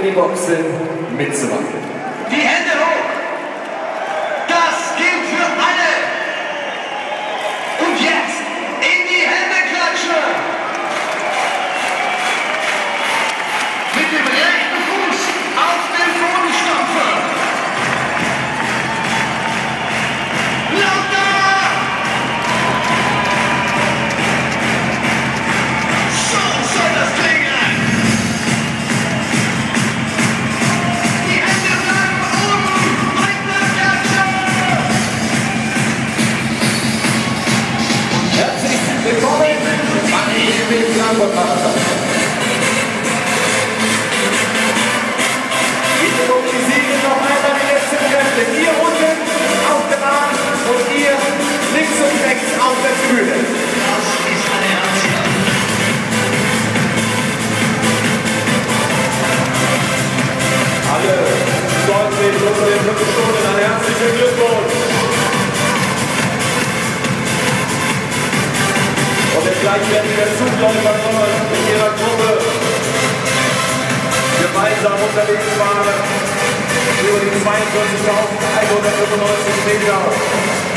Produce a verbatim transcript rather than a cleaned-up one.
die Boxen mitzumachen. Die Hände hoch! Das gilt für alle! Und jetzt in die Hände klatschen! Mit dem rechten Fuß auf den Boden stampfen! Lauter! So soll das klingen! Die Hände bleiben oben! Weiter klatschen! Herzlich willkommen beim E W Frankfurt-Marathon. Wir mobilisieren noch einmal die letzten Kräfte. Ihr unten auf der Bahn und ihr links und rechts auf der Bühne. Das ist eine Aktion. Alle deutlich unter den fünf Stunden ein herzlichen Glückwunsch. Und jetzt gleich werden wir Zugläufer kommen in ihrer Gruppe gemeinsam unterwegs waren über die zweiundvierzigtausendeinhundertfünfundneunzig Meter.